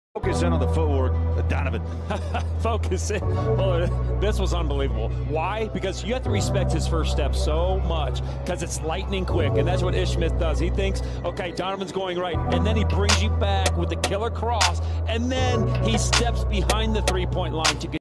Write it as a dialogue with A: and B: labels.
A: Focus in on the footwork, Donovan.
B: Focus in. Well, this was unbelievable. Why? Because you have to respect his first step so much because it's lightning quick, and that's what Ish Smith does. He thinks, okay, Donovan's going right, and then he brings you back with the killer cross, and then he steps behind the three-point line to get